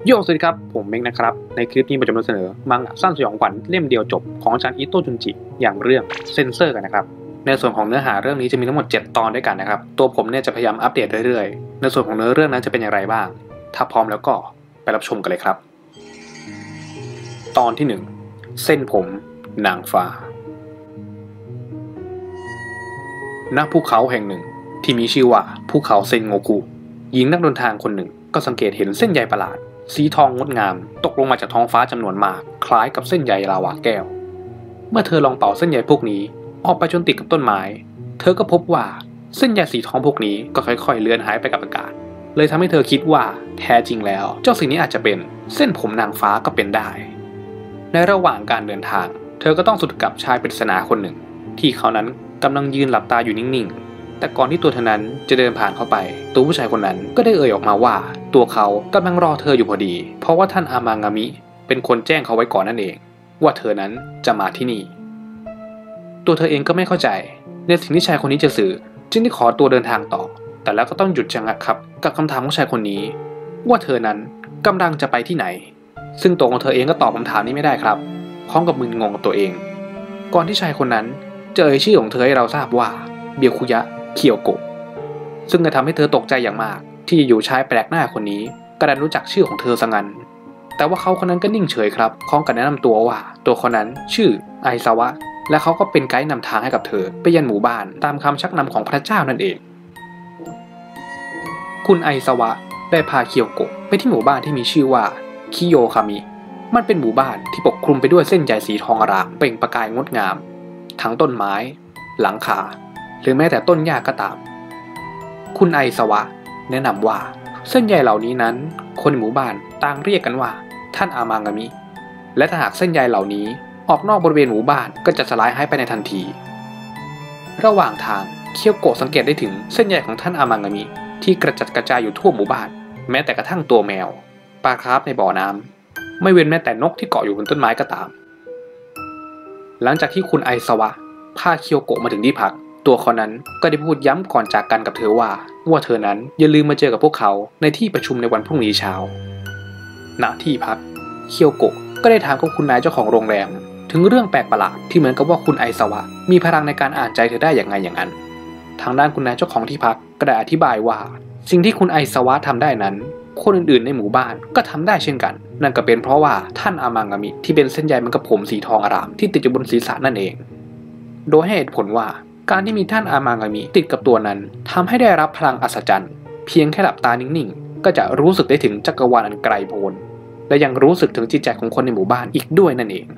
โยสวัสดีครับผมเม้งนะครับในคลิปนี้ผมจะนำเสนอมังงะสั้นสยองขวัญเล่มเดียวจบของอาจารย์อิโตะจุนจิอย่างเรื่องเซนเซอร์กันนะครับในส่วนของเนื้อหาเรื่องนี้จะมีทั้งหมด7ตอนด้วยกันนะครับตัวผมเนี่ยจะพยายามอัปเดตเรื่อยๆในส่วนของเนื้อเรื่องนั้นจะเป็นอย่างไรบ้างถ้าพร้อมแล้วก็ไปรับชมกันเลยครับตอนที่1เส้นผมนางฟ้าณภูเขาแห่งหนึ่งที่มีชื่อว่าภูเขาเซนโงกุหญิงนักเดินทางคนหนึ่งก็สังเกตเห็นเส้นใยประหลาดสีทองงดงามตกลงมาจากท้องฟ้าจำนวนมากคล้ายกับเส้นใยลาวาแก้วเมื่อเธอลองเป่าเส้นใยพวกนี้ออกไปจนติดกับต้นไม้เธอก็พบว่าเส้นใยสีทองพวกนี้ก็ค่อยๆเลือนหายไปกับอากาศเลยทำให้เธอคิดว่าแท้จริงแล้วเจ้าสิ่งนี้อาจจะเป็นเส้นผมนางฟ้าก็เป็นได้ในระหว่างการเดินทางเธอก็ต้องสะดุดกับชายปริศนาคนหนึ่งที่เขานั้นกำลังยืนหลับตาอยู่นิ่งๆแต่ก่อนที่ตัวเธอนั้นจะเดินผ่านเข้าไปตัวผู้ชายคนนั้นก็ได้เอ่ยออกมาว่าตัวเขากำลังรอเธออยู่พอดีเพราะว่าท่านอามางามิเป็นคนแจ้งเขาไว้ก่อนนั่นเองว่าเธอนั้นจะมาที่นี่ตัวเธอเองก็ไม่เข้าใจในสิ่งที่ชายคนนี้จะสื่อจึงได้ขอตัวเดินทางต่อแต่แล้วก็ต้องหยุดชะงักครับกับคำถามของชายคนนี้ว่าเธอนั้นกำลังจะไปที่ไหนซึ่งตัวของเธอเองก็ตอบคำถามนี้ไม่ได้ครับพร้อมกับมึนงงกับตัวเองก่อนที่ชายคนนั้นจะเอ่ยชื่อของเธอให้เราทราบว่าเบียวคุยะเคียวโกะซึ่งจะทำให้เธอตกใจอย่างมากที่อยู่ชายแปลกหน้าคนนี้กระดันรู้จักชื่อของเธอซะงั้นแต่ว่าเขาคนนั้นก็นิ่งเฉยครับพร้อมกับแนะนำตัวว่าตัวคนนั้นชื่อไอซาวะและเขาก็เป็นไกด์นำทางให้กับเธอไปยังหมู่บ้านตามคำชักนำของพระเจ้านั่นเองคุณไอซาวะได้พาเคียวโกะไปที่หมู่บ้านที่มีชื่อว่าคิโยคามิมันเป็นหมู่บ้านที่ปกคลุมไปด้วยเส้นใยสีทองอร่ามเปล่งประกายงดงามทั้งต้นไม้หลังคาหรือแม้แต่ต้นหญ้าก็ตามคุณไอซาวะแนะนำว่าเส้นใยเหล่านี้นั้นคนในหมู่บ้านต่างเรียกกันว่าท่านอามางามิและถ้าหากเส้นใยเหล่านี้ออกนอกบริเวณหมู่บ้านก็จะสลายหายไปในทันทีระหว่างทางเคียวโกะสังเกตได้ถึงเส้นใยของท่านอามางามิที่กระจัดกระจายอยู่ทั่วหมู่บ้านแม้แต่กระทั่งตัวแมวปลาคาร์ฟในบ่อน้ำไม่เว้นแม้แต่นกที่เกาะอยู่บนต้นไม้ก็ตามหลังจากที่คุณไอซาวะพาเคียวโกะมาถึงที่พักตัวเขานั้นก็ได้พูดย้ำก่อนจากกันกับเธอว่าเธอนั้นอย่าลืมมาเจอกับพวกเขาในที่ประชุมในวันพรุ่งนี้เช้าณที่พักเคียวโกะก็ได้ถามกับคุณนายเจ้าของโรงแรมถึงเรื่องแปลกประหลาดที่เหมือนกับว่าคุณไอซาวะมีพลังในการอ่านใจเธอได้อย่างไงอย่างนั้นทางด้านคุณนายเจ้าของที่พักก็ได้อธิบายว่าสิ่งที่คุณไอซาวะทำได้นั้นคนอื่นๆในหมู่บ้านก็ทำได้เช่นกันนั่นก็เป็นเพราะว่าท่านอามางามิที่เป็นเส้นใยมันกับผมสีทองอร่ามที่ติดอยู่บนศีรษะนั่นเองโดยให้เหตุผลว่าการที่มีท่านอามางามิติดกับตัวนั้นทำให้ได้รับพลังอัศจรรย์เพียงแค่หลับตานิ่งๆก็จะรู้สึกได้ถึงจักรวาลอันไกลโพ้นและยังรู้สึกถึงจิตใจของคนในหมู่บ้านอีกด้วยนั่นเอง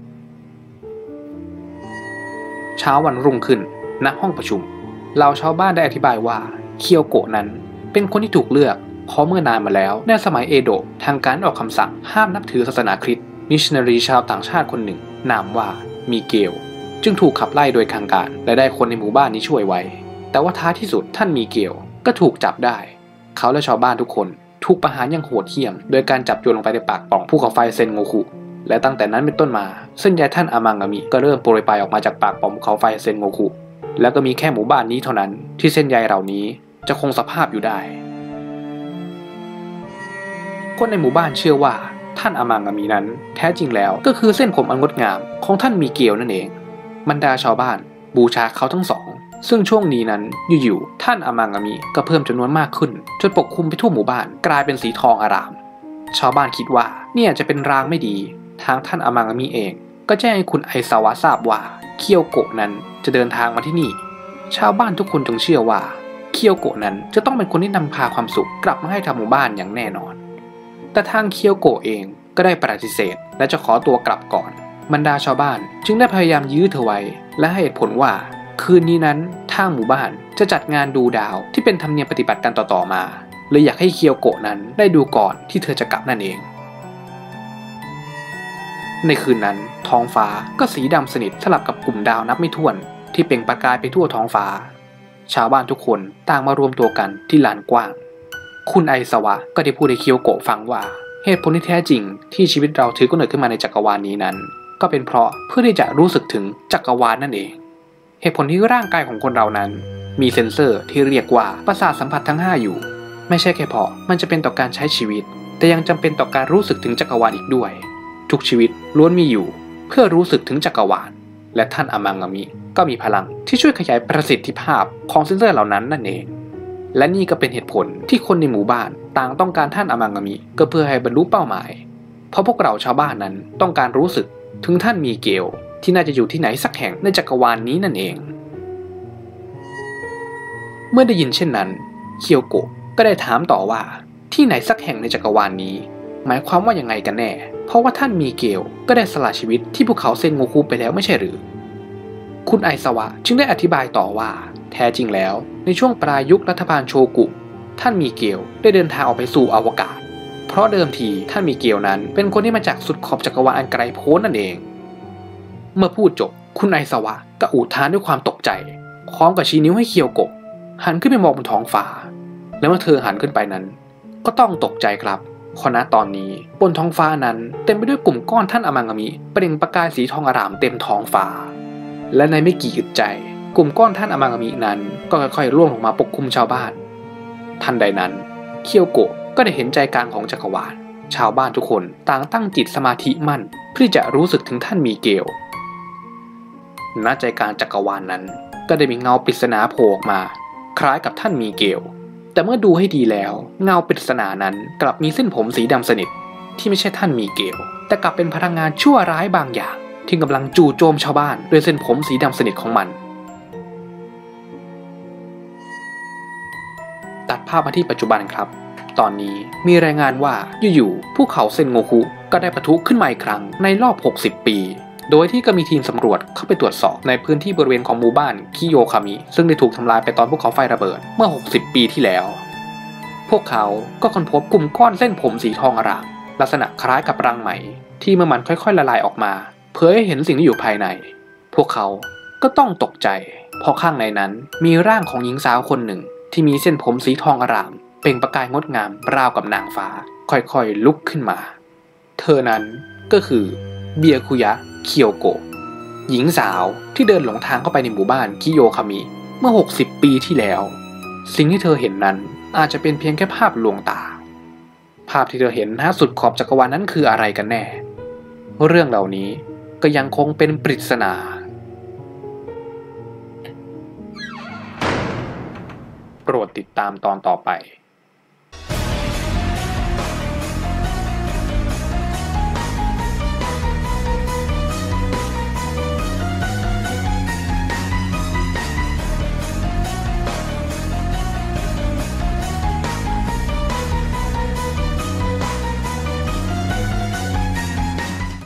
เช้าวันรุ่งขึ้นณห้องประชุมเหล่าชาวบ้านได้อธิบายว่าเคียวโกะนั้นเป็นคนที่ถูกเลือกเพราะเมื่อนานมาแล้วในสมัยเอโดะทางการออกคำสั่งห้ามนับถือศาสนาคริสต์มิชชันนารีชาวต่างชาติคนหนึ่งนามว่ามิเกลจึงถูกขับไล่โดยทางการและได้คนในหมู่บ้านนี้ช่วยไว้แต่ว่าท้ายที่สุดท่านมิเกลก็ถูกจับได้เขาและชาวบ้านทุกคนถูกประหารอย่างโหดเหี้ยมโดยการจับโยนลงไปในปากปล่องภูเขาไฟเซนโงคุและตั้งแต่นั้นเป็นต้นมาเส้นใยท่านอามางามิก็เริ่มโปรยปลายออกมาจากปากปล่องภูเขาไฟเซนโงคุแล้วก็มีแค่หมู่บ้านนี้เท่านั้นที่เส้นใยเหล่านี้จะคงสภาพอยู่ได้คนในหมู่บ้านเชื่อว่าท่านอามางามินั้นแท้จริงแล้วก็คือเส้นผมอันงดงามของท่านมิเกลนั่นเองบรรดาชาวบ้านบูชาเขาทั้งสองซึ่งช่วงนี้นั้นอยู่ๆท่านอามางามิก็เพิ่มจำนวนมากขึ้นจนปกคลุมไปทั่วหมู่บ้านกลายเป็นสีทองอร่ามชาวบ้านคิดว่าเนี่ยจะเป็นรางไม่ดีทางท่านอามางามิเองก็แจ้งให้คุณไอซาวะทราบว่าเคียวโกะนั้นจะเดินทางมาที่นี่ชาวบ้านทุกคนจึงเชื่อว่าเคียวโกะนั้นจะต้องเป็นคนที่นำพาความสุขกลับมาให้กับหมู่บ้านอย่างแน่นอนแต่ทางเคียวโกะเองก็ได้ปฏิเสธและจะขอตัวกลับก่อนบรรดาชาวบ้านจึงได้พยายามยื้อเธอไว้และให้เหตุผลว่าคืนนี้นั้นทางหมู่บ้านจะจัดงานดูดาวที่เป็นธรรมเนียมปฏิบัติกันต่อๆมาเลยอยากให้เคียวโกะนั้นได้ดูก่อนที่เธอจะกลับนั่นเองในคืนนั้นท้องฟ้าก็สีดำสนิทสลับกับกลุ่มดาวนับไม่ถ้วนที่เปล่งประกายไปทั่วท้องฟ้าชาวบ้านทุกคนต่างมารวมตัวกันที่ลานกว้างคุณไอซาวะก็ได้พูดให้เคียวโกะฟังว่าเหตุผลที่แท้จริงที่ชีวิตเราถือกำเนิดขึ้นมาในจักรวาลนี้นั้นก็เป็นเพราะเพื่อที่จะรู้สึกถึงจักรวาลนั่นเองเหตุผลที่ร่างกายของคนเรานั้นมีเซ็นเซอร์ที่เรียกว่าประสาทสัมผัสทั้ง5อยู่ไม่ใช่แค่เพราะมันจะเป็นต่อการใช้ชีวิตแต่ยังจำเป็นต่อการรู้สึกถึงจักรวาลอีกด้วยทุกชีวิตล้วนมีอยู่เพื่อรู้สึกถึงจักรวาลและท่านอามางามิก็มีพลังที่ช่วยขยายประสิทธิภาพของเซนเซอร์เหล่านั้นนั่นเองและนี่ก็เป็นเหตุผลที่คนในหมู่บ้านต่างต้องการท่านอามางามิก็เพื่อให้บรรลุเป้าหมายเพราะพวกเราชาวบ้านนั้นต้องการรู้สึกถึงท่านมีเกลที่น่าจะอยู่ที่ไหนสักแห่งในจักรวาลนี้นั่นเองเมื่อได้ยินเช่นนั้นเคียวโกะก็ได้ถามต่อว่าที่ไหนสักแห่งในจักรวาลนี้หมายความว่ายังไงกันแน่เพราะว่าท่านมีเกลก็ได้สละชีวิตที่ภูเขาเซนโงคุไปแล้วไม่ใช่หรือคุณไอซาวะจึงได้อธิบายต่อว่าแท้จริงแล้วในช่วงปลายยุครัฐบาลโชกุท่านมีเกลได้เดินทางออกไปสู่อวกาศเพราะเดิมทีท่านมีเกลนั้นเป็นคนที่มาจากสุดขอบจักรวาลอันไกลโพ้นนั่นเองเมื่อพูดจบคุณไอซาวะก็อุทานด้วยความตกใจพร้อมกับชี้นิ้วให้เคียวโกะหันขึ้นไปมองบนท้องฟ้าแล้วเมื่อเธอหันขึ้นไปนั้นก็ต้องตกใจครับเพราะณตอนนี้บนท้องฟ้านั้นเต็มไปด้วยกลุ่มก้อนท่านอามางามิเปล่งประกายสีทองอร่ามเต็มท้องฟ้าและในไม่กี่อึดใจกลุ่มก้อนท่านอามางามินั้นก็ค่อยๆร่วงลงมาปกคลุมชาวบ้านทันใดนั้นเคียวโกะก็ได้เห็นใจกลางของจักรวาลชาวบ้านทุกคนต่างตั้งจิตสมาธิมั่นเพื่อจะรู้สึกถึงท่านมีเกลณใจกลางจักรวาลนั้นก็ได้มีเงาปริศนาโผล่ออกมาคล้ายกับท่านมีเกลแต่เมื่อดูให้ดีแล้วเงาปริศนานั้นกลับมีเส้นผมสีดำสนิทที่ไม่ใช่ท่านมีเกลแต่กลับเป็นพลังงานชั่วร้ายบางอย่างที่กำลังจู่โจมชาวบ้านด้วยเส้นผมสีดำสนิทของมันตัดภาพมาที่ปัจจุบันครับตอนนี้มีรายงานว่าอยู่ๆภูเขาเซนโงคุก็ได้ปะทุขึ้นมาอีกครั้งในรอบ60 ปีโดยที่ก็มีทีมสำรวจเข้าไปตรวจสอบในพื้นที่บริเวณของหมู่บ้านคิโยคามิซึ่งได้ถูกทำลายไปตอนภูเขาไฟระเบิดเมื่อ60 ปีที่แล้วพวกเขาก็ค้นพบกลุ่มก้อนเส้นผมสีทองอร่ามลักษณะคล้ายกับรังไหมที่เมื่อมันค่อยๆละลายออกมาเผยให้เห็นสิ่งที่อยู่ภายในพวกเขาก็ต้องตกใจเพราะข้างในนั้นมีร่างของหญิงสาวคนหนึ่งที่มีเส้นผมสีทองอร่ามเปล่งประกายงดงามราวกับนางฟ้าค่อยๆลุกขึ้นมาเธอนั้นก็คือเบียคุยะเคียวโกะหญิงสาวที่เดินหลงทางเข้าไปในหมู่บ้านคิโยคามิเมื่อ60 ปีที่แล้วสิ่งที่เธอเห็นนั้นอาจจะเป็นเพียงแค่ภาพลวงตาภาพที่เธอเห็นณสุดขอบจักรวาลนั้นคืออะไรกันแน่เรื่องเหล่านี้ก็ยังคงเป็นปริศนาโปรดติดตามตอนต่อไป